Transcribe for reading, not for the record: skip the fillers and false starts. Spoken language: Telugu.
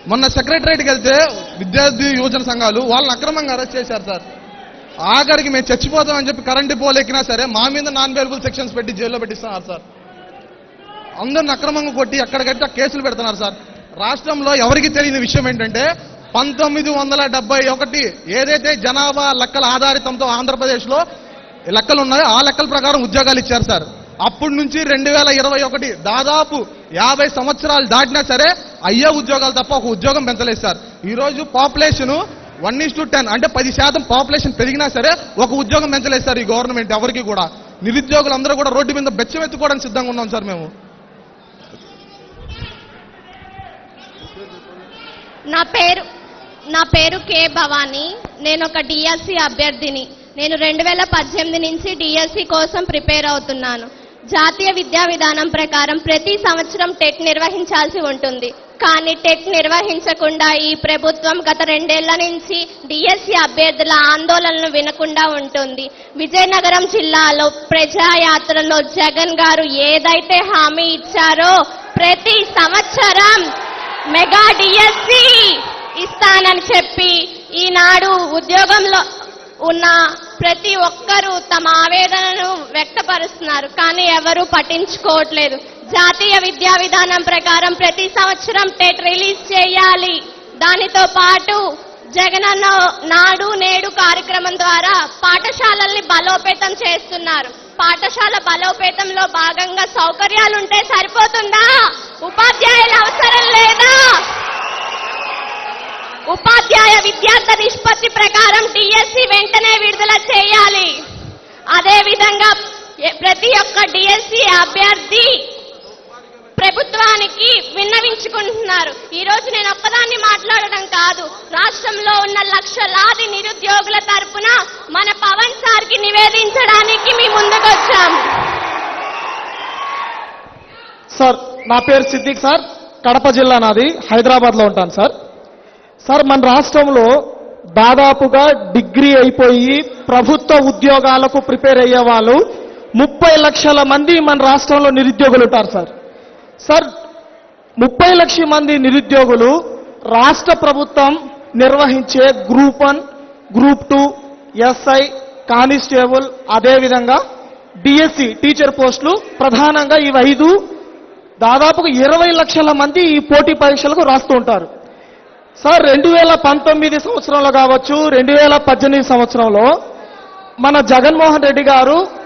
మొన్న సెక్రటరేట్కి వెళ్తే విద్యార్థి యువజన సంఘాలు వాళ్ళని అక్రమంగా అరెస్ట్ చేశారు సార్. ఆఖరికి మేము చచ్చిపోతామని చెప్పి కరెంటు పోలు ఎక్కినా సరే మా మీద నాన్ వేరియబుల్ సెక్షన్స్ పెట్టి జైల్లో పెట్టిస్తున్నారు సార్. అందరిని అక్రమంగా కొట్టి ఎక్కడికట్టే కేసులు పెడుతున్నారు సార్. రాష్ట్రంలో ఎవరికి తెలియని విషయం ఏంటంటే 1971 ఏదైతే జనాభా లెక్కల ఆధారితంతో ఆంధ్రప్రదేశ్లో లెక్కలు ఉన్నాయో ఆ లెక్కల ప్రకారం ఉద్యోగాలు ఇచ్చారు సార్. అప్పటి నుంచి 2021 దాదాపు 50 సంవత్సరాలు దాటినా సరే అయ్యే ఉద్యోగాలు తప్ప ఒక ఉద్యోగం పెంచలేదు సార్. ఈరోజు పాపులేషన్ 1:10 అంటే 10% పాపులేషన్ పెరిగినా సరే ఒక ఉద్యోగం పెంచలేదు సార్ ఈ గవర్నమెంట్. ఎవరికి కూడా నిరుద్యోగులు అందరూ కూడా రోడ్డు మీద బెచ్చమెత్తుకోవడానికి సిద్ధంగా ఉన్నాం సార్ మేము. నా పేరు కే భవానీ. నేను ఒక డిఎస్సి అభ్యర్థిని. నేను 2018 నుంచి డిఎస్సి కోసం ప్రిపేర్ అవుతున్నాను. జాతీయ విద్యా విధానం ప్రకారం ప్రతి సంవత్సరం టెట్ నిర్వహించాల్సి ఉంటుంది. కానీ టెట్ నిర్వహించకుండా ఈ ప్రభుత్వం గత 2 ఏళ్ల నుంచి డిఎస్సి అభ్యర్థుల ఆందోళనలు వినకుండా ఉంటుంది. విజయనగరం జిల్లాలో ప్రజాయాత్రలో జగన్ గారు ఏదైతే హామీ ఇచ్చారో ప్రతి సంవత్సరం మెగా డిఎస్సి ఇస్తానని చెప్పి ఈనాడు ఉద్యోగంలో ఉన్న ప్రతి ఒక్కరూ తమ ఆవేదనను వ్యక్తపరుస్తున్నారు. కానీ ఎవరూ పట్టించుకోవట్లేదు. జాతీయ విద్యా విధానం ప్రకారం ప్రతి సంవత్సరం టెట్ రిలీజ్ చేయాలి. దానితో పాటు జగనన్న నాడు నేడు కార్యక్రమం ద్వారా పాఠశాలల్ని బలోపేతం చేస్తున్నారు. పాఠశాల బలోపేతంలో భాగంగా సౌకర్యాలుంటే సరిపోతుందా? ఉపాధ్యాయుల అవసరం లేదా? ఉపాధ్యాయ విద్యార్థి నిష్పత్తి ప్రకారం డిఎస్సి వెంటనే విడుదల చేయాలి. అదేవిధంగా ప్రతి ఒక్క డిఎస్సి అభ్యర్థి ప్రభుత్వానికి విన్నవించుకుంటున్నారు. ఈ రోజు నేను ఒక్కదాన్ని మాట్లాడడం కాదు, రాష్ట్రంలో ఉన్న లక్షలాది నిరుద్యోగుల తరపున మన పవన్ సార్కి నివేదించడానికి మీ ముందుకు వచ్చాం. సార్, నా పేరు సిద్దిక్ సార్. కడప జిల్లా నాది. హైదరాబాద్లో ఉంటాను సార్. సార్, మన రాష్ట్రంలో దాదాపుగా డిగ్రీ అయిపోయి ప్రభుత్వ ఉద్యోగాలకు ప్రిపేర్ అయ్యే వాళ్ళు 30 లక్షల మంది మన రాష్ట్రంలో నిరుద్యోగులు ఉంటారు సార్. సార్, 30 లక్షల మంది నిరుద్యోగులు రాష్ట్ర ప్రభుత్వం నిర్వహించే గ్రూప్ 1, గ్రూప్ 2, ఎస్ఐ, కానిస్టేబుల్, అదేవిధంగా డిఎస్సి టీచర్ పోస్టులు ప్రధానంగా ఈ 5 దాదాపుగా 20 లక్షల మంది ఈ పోటీ పరీక్షలకు రాస్తూ ఉంటారు. సార్, 2019 సంవత్సరంలో కావచ్చు, 2018 సంవత్సరంలో మన జగన్మోహన్ రెడ్డి గారు